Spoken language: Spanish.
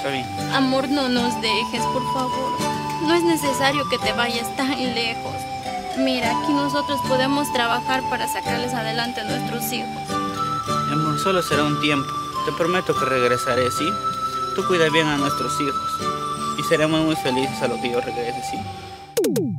Está bien. Amor, no nos dejes, por favor. No es necesario que te vayas tan lejos. Mira, aquí nosotros podemos trabajar para sacarles adelante a nuestros hijos. Mi amor, solo será un tiempo. Te prometo que regresaré, ¿sí? Tú cuida bien a nuestros hijos. Y seremos muy felices a lo que yo regrese, ¿sí?